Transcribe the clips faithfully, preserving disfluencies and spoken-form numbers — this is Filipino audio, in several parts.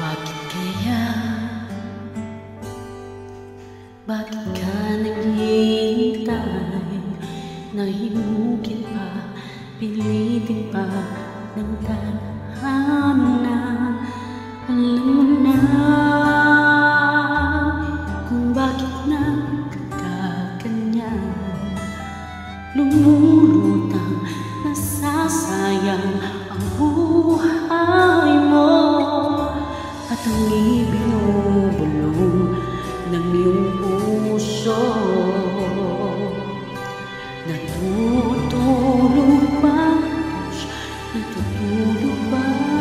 Bakit kaya, bakit ka naghihintay? Nahimukin pa, pilitin pa ng tadhana. Alam mo na kung bakit nagkakaganyan. Lumulutang, nasasayang ang buhay mo, at ang ibinubulong ng iyong puso. Natutulog ba? Natutulog ba?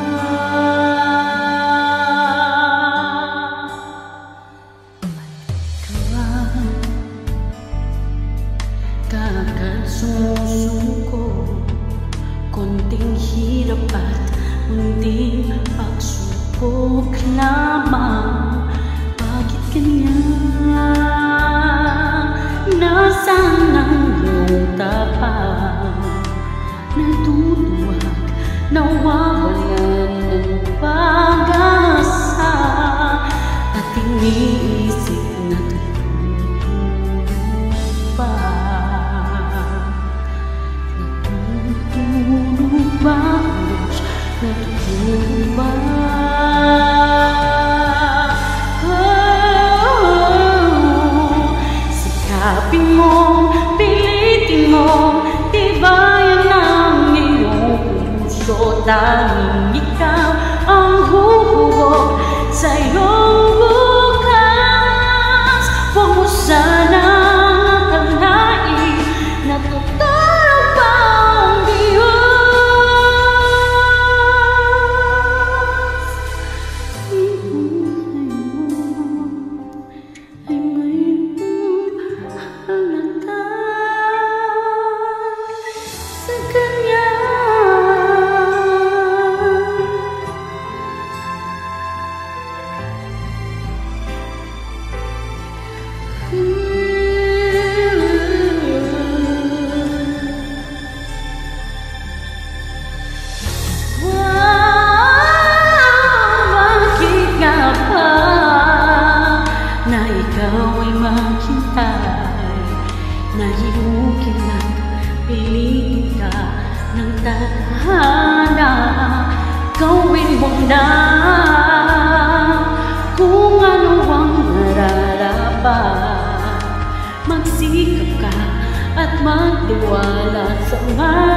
Kakasusuko, konting hirap at munting pagsubok lamang. Bakit ganyan? Nasaan ang iyong tapat? Natutuwag, nawawalan ng pag-asa, at iniisip na tutulog pa. Natutulog ba? Natutulog ba? Sikapin mo, pilitin mo, tibayan ang iyong puso. Tanging ikaw ang huhuwag sa iyong bukas. Huwag mo sanang akalain na tutulog pa ang Diyos. Ay may halata sa kanya. Bakit nga ba na ikaw ay maghintay? Nahimukin at pilitin ka ng tadhana. Gawin mo na kung ano ang nararapat. Magsikap ka at magtiwala sa mga